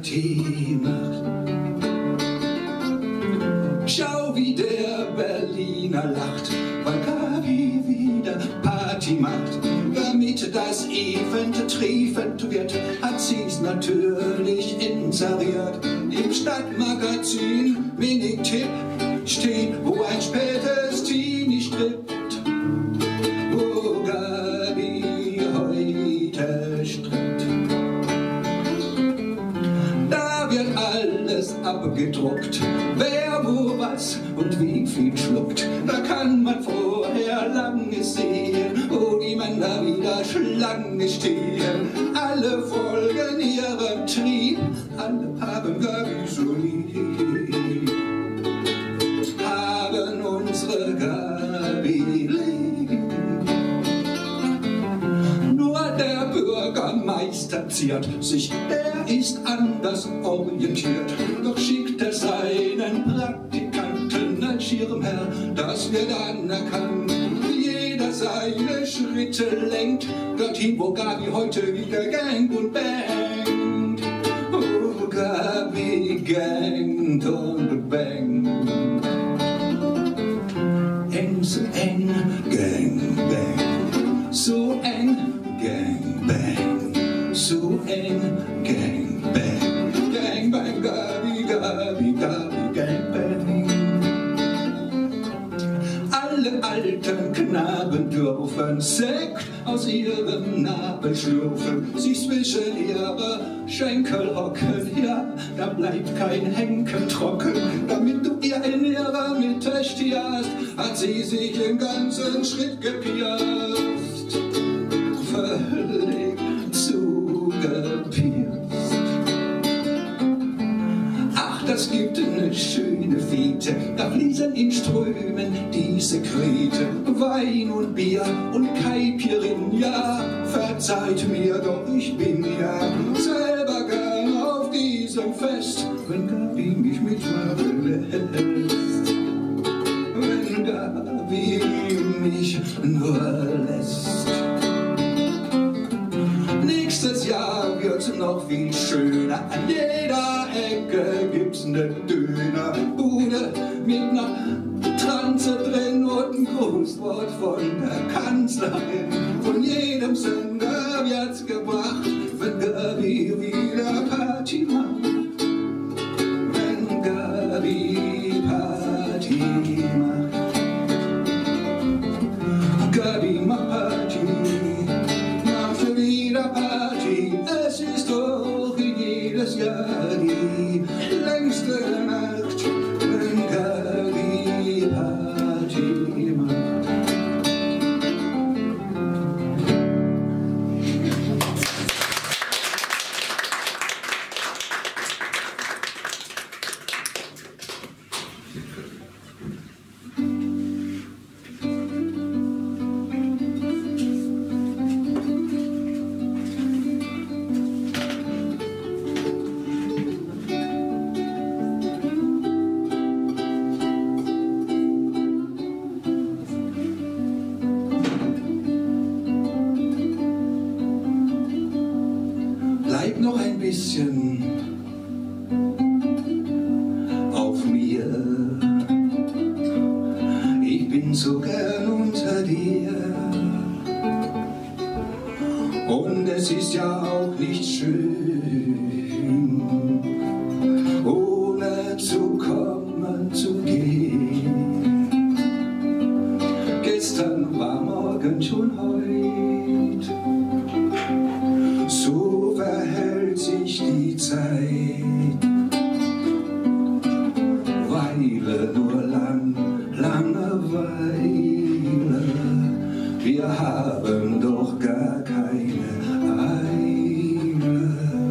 Party macht. Schau, wie der Berliner lacht, weil Gabi wieder Party macht. Damit das Event triefend wird, hat sie's natürlich inseriert. Im Stadtmagazin Mini-Tipp steht, wo ein spätes Teenie strippt, wo Gabi heute strippt. Da wird alles abgedruckt, wer wo was und wie viel schluckt. Da kann man vorher lange sehen, wo die Männer wieder Schlange stehen. Alle folgen ihrem Trieb, alle haben Gabi so lieb, haben unsere Gabi lieb. Nur der Bürgermeister ziert sich, der ist anders orientiert. Doch schickt er seinen Praktikanten ein Schirmherr, das wird anerkannt. Jeder seine Schritte lenkt, dorthin, wo Gabi heute wieder gangt und bangt. Oh, Gabi gangt und bangt. Eng, so eng, gang, bang. So eng, gang, bang. So eng, gang, bang. Gang, bang, Gabi, Gabi, Gabi, gang, bang. Alle alten Knaben dürfen Sekt aus ihrem Nabel schlürfen, sich zwischen ihre Schenkel hocken, ja, da bleibt kein Henkel trocken. Damit du ihr in ihrer Mitte stierst, hat sie sich im ganzen Schritt gepierst, völlig zugepierst. Ach, das gibt eine schöne Fete, da fließen in Strömen die Sekrete. Wein und Bier und Kaipirin, ja, verzeiht mir, doch ich bin ja selber gern auf diesem Fest, wenn Gabi mich mitmachen lässt. Wenn Gabi mich nur lässt. Nächstes Jahr wird's noch viel schöner, an jeder Ecke gibt's ne Dönerbude mit ner Transe drin und ein Grußwort von der Kanzlerin. Von jedem Sender wird's gebracht, wenn Gabi wieder Party macht. Wenn Gabi Party macht. Gabi macht Party, macht wieder Party. Es ist doch jedes Jahr die längste Nacht, wenn Gabi Party macht. Bleib noch ein bisschen auf mir. Ich bin so gern unter dir. Und es ist ja auch nicht schön, ohne zu kommen, zu gehen. Gestern war morgen schon heut. So verhält sich die Zeit. Weile, nur Langeweile. Wir haben doch gar keine Eile.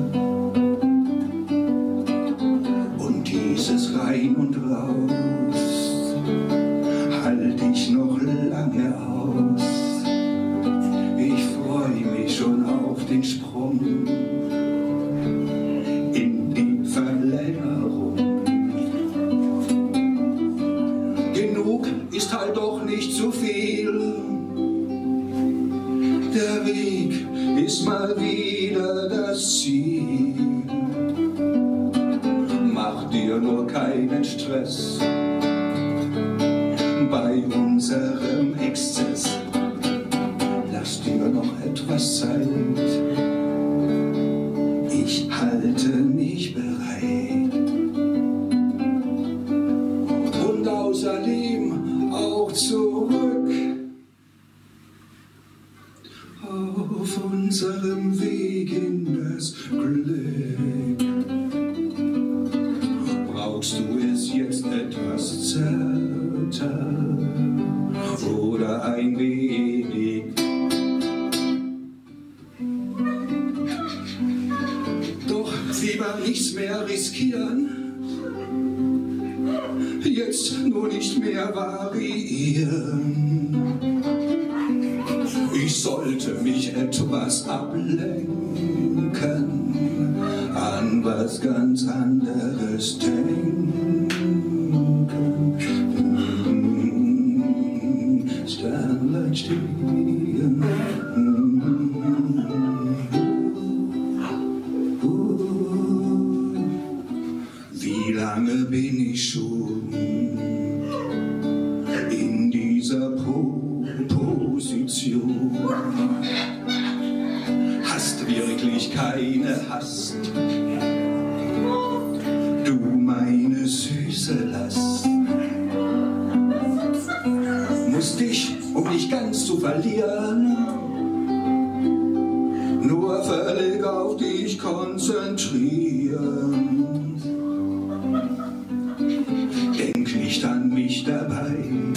Und dieses Rein und Raus halt ich noch lange aus. Ich freu mich schon auf den Sprung in die Vergangenheit. keinen Stress. Bei unserem Exzess lass dir noch etwas Zeit. Ich halte mich bereit und außerdem auch zurück. Auf unserem Weg in das Glück brauchst du es jetzt etwas zarter oder ein wenig. Doch lieber nichts mehr riskieren, jetzt nur nicht mehr variieren. Ich sollte mich etwas ablenken, an was ganz anderes denken. Sternlein stehen. Wie lange bin ich schon in dieser Position? Hast wirklich keine Hast, du meine süße Last. Musst dich, um dich ganz zu verlieren, nur völlig auf dich konzentrieren. Denk nicht an mich dabei,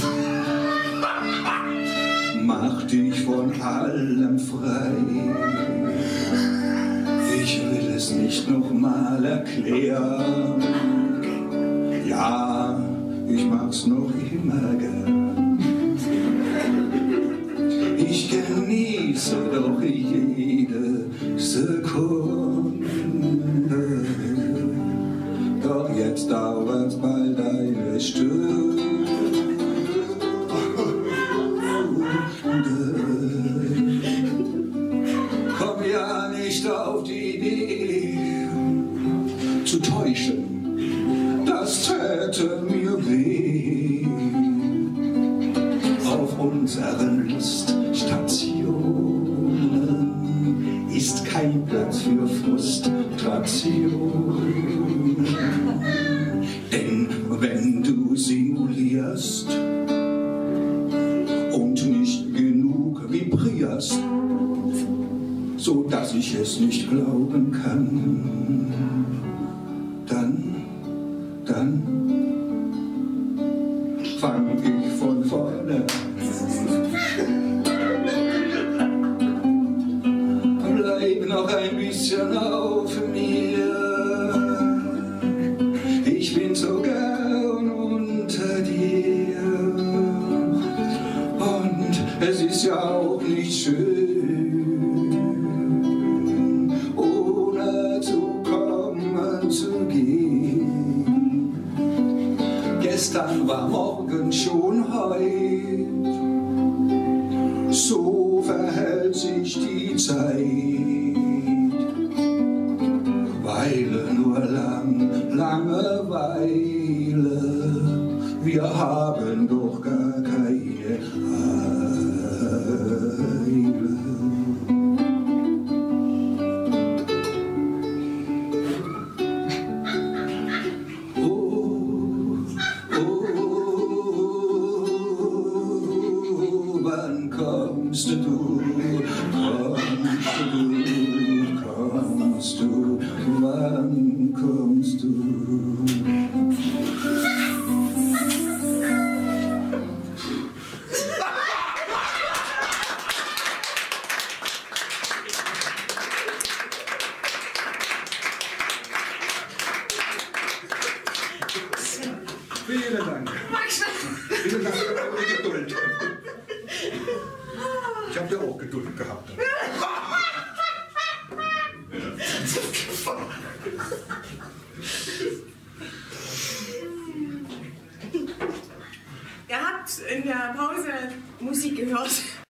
mach dich von allem frei. Ich will es nicht nochmal erklären. Ja, ich mach's noch immer gern. Ich genieße doch jede Sekunde. Doch jetzt dauert's bald eine Stunde. Komm ja nicht auf die Idee zu täuschen, das täte mir weh. Auf unseren Luststationen ist kein Platz für Frustration. Denn wenn du simulierst und nicht genug vibrierst, so dass ich es nicht glauben kann, dann fang ich von vorne an. Bleib noch ein bisschen auf mir, ich bin so gern unter dir. Und es ist ja auch nicht schön, ohne zu kommen zu gehen. Gestern war morgen schon heut, so verhält sich die Zeit. Weile, nur Langeweile, wir haben doch gar keine Eile. Oh, wann kommst du, wann kommst du? Vielen Dank. Vielen Dank für eure Geduld. Ich habe ja auch Geduld gehabt. Ihr habt in der Pause Musik gehört.